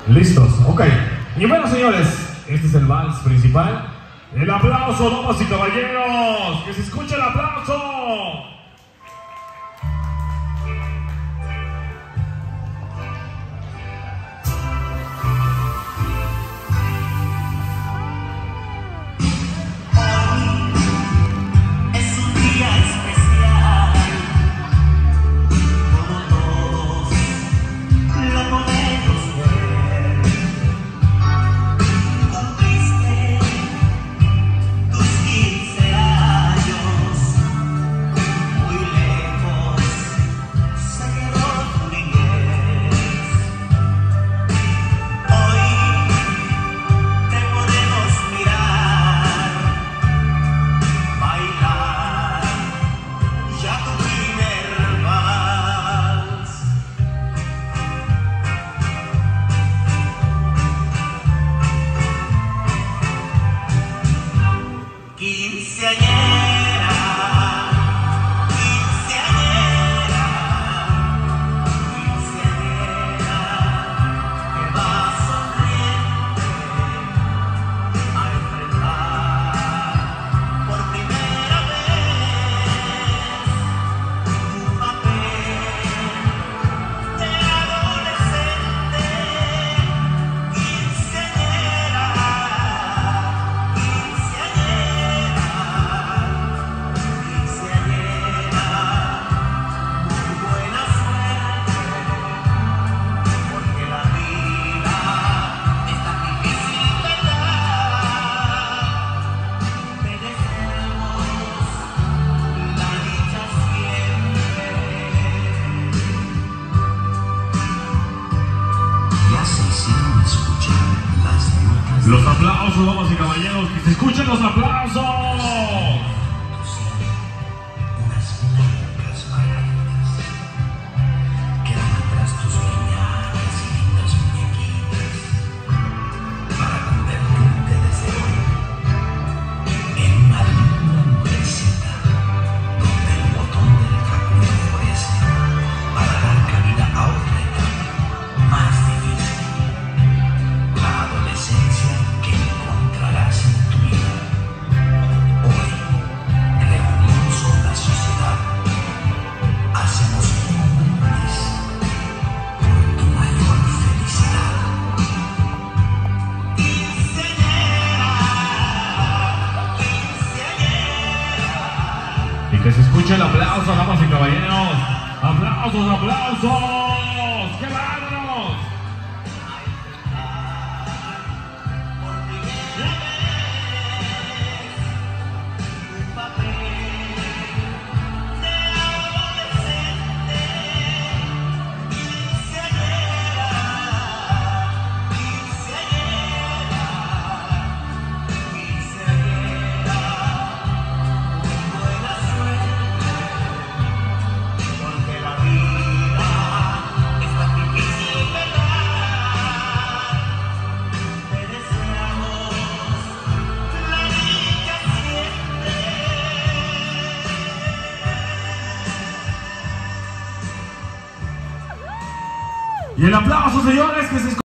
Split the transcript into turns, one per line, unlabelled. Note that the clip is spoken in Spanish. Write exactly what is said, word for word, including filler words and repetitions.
Listos, ok. Y bueno, señores, este es el vals principal. El aplauso, damas y caballeros. Que se escuche el aplauso. Los aplausos, damas y caballeros, que se escuchen los aplausos. Que se escuche el aplauso, damas y caballeros. Aplausos, aplausos. ¡Qué bárbaros! Y el aplauso, señores, que se escucha.